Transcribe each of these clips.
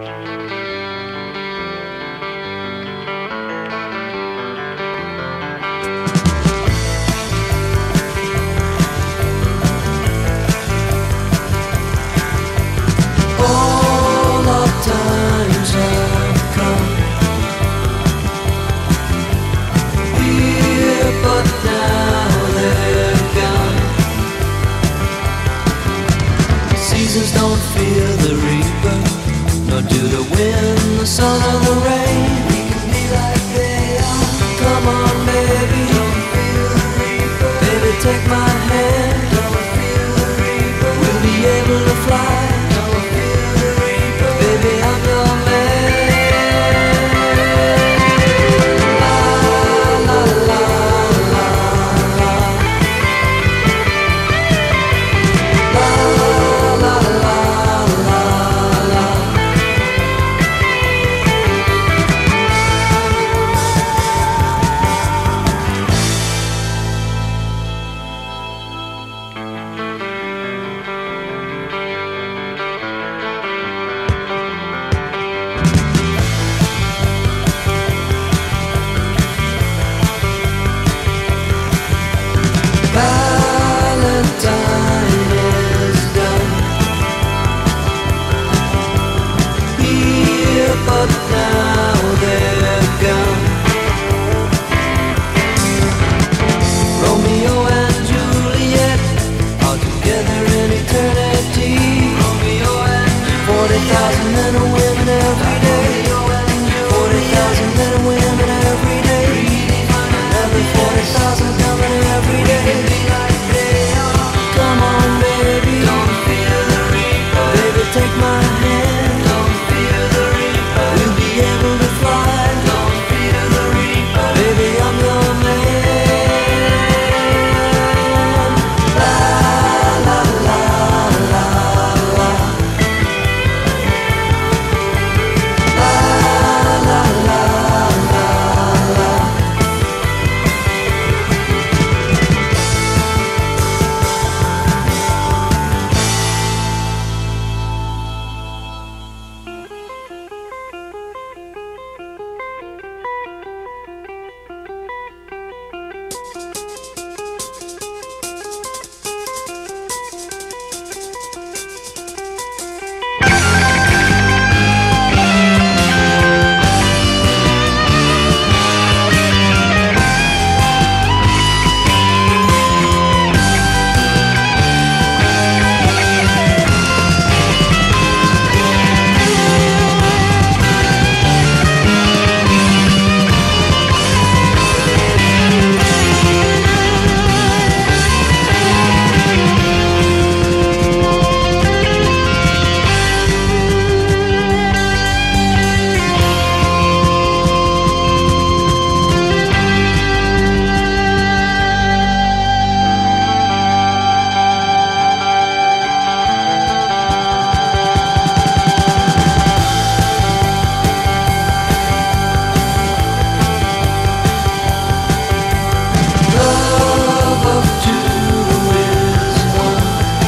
Don't fear the reaper, nor do the wind, the sun or the rain. We can be like they are. Come on, baby, don't fear the reaper. Baby, take my hand, don't fear the reaper. We'll be able to fly, don't fear the reaper. Baby, I'm your man. La la la la la. La la la la. Valentine is done here, but now they're gone. Romeo and Juliet are together in eternity. Romeo and 40,000 men and women every day. 40,000 men and women every day. Another 40,000 coming every day. Come on, baby, don't fear the reaper. Baby, take my hand, don't fear the reaper. We'll be able to fly, don't fear the reaper. Baby, I'm your man. La la la la la. La la la la la. Love of two is one.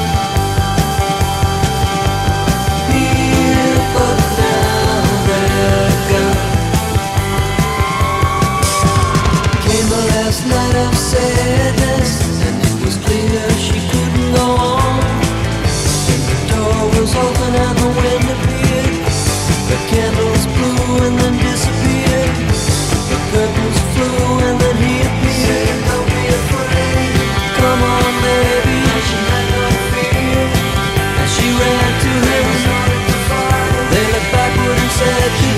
Here, but now they're gone. Came the last night of sadness, and it was clear she couldn't go on. Then the door was open and the wind appeared. The candles blew and then disappeared. The curtains flew and then he appeared. Don't be afraid, come on, baby. She had no fear, and she ran to him. They looked backward and said,